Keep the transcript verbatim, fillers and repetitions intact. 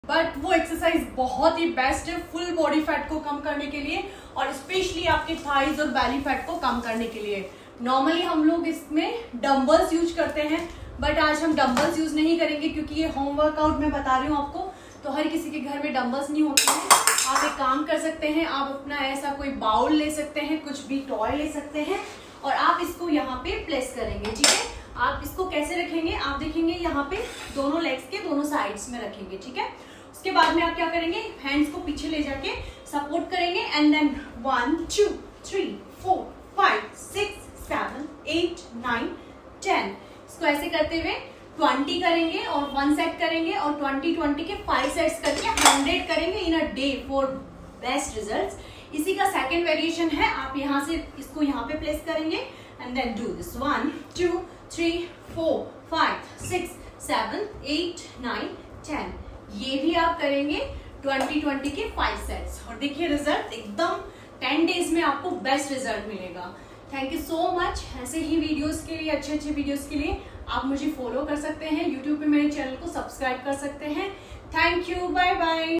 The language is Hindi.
बट वो एक्सरसाइज बहुत ही बेस्ट है फुल बॉडी फैट को कम करने के लिए और स्पेशली आपके थाइज और बैली फैट को कम करने के लिए। नॉर्मली हम लोग इसमें डंबल्स यूज करते हैं, बट आज हम डंबल्स यूज नहीं करेंगे क्योंकि ये होम वर्कआउट मैं बता रही हूँ आपको, तो हर किसी के घर में डंबल्स नहीं होते हैं। आप एक काम कर सकते हैं, आप अपना ऐसा कोई बाउल ले सकते हैं, कुछ भी टॉय ले सकते हैं और आप इसको यहाँ पे प्लेस करेंगे। ठीक है, आप इसको कैसे रखेंगे, आप देखेंगे यहाँ पे दोनों लेग्स के दोनों साइड्स में रखेंगे। ठीक है, उसके बाद में आप क्या करेंगे, हैंड्स को पीछे ले जाके सपोर्ट करेंगे and then one two three four five six seven eight nine ten, इसको ऐसे करते हुए ट्वेंटी करेंगे और वन सेट करेंगे और ट्वेंटी ट्वेंटी के फाइव सेट्स करके हंड्रेड करेंगे in a day for best results. इसी का सेकंड वेरिएशन है, आप यहाँ से इसको यहाँ पे प्लेस करेंगे and then do this one two three four five six seven eight nine ten, ये भी आप करेंगे ट्वेंटी ट्वेंटी के फाइव सेट्स और देखिए रिजल्ट एकदम टेन डेज में आपको बेस्ट रिजल्ट मिलेगा। Thank you so much. ऐसे ही वीडियोस के लिए, अच्छे अच्छे वीडियोस के लिए आप मुझे फॉलो कर सकते हैं, यूट्यूब पे मेरे चैनल को सब्सक्राइब कर सकते हैं। Thank you, bye bye.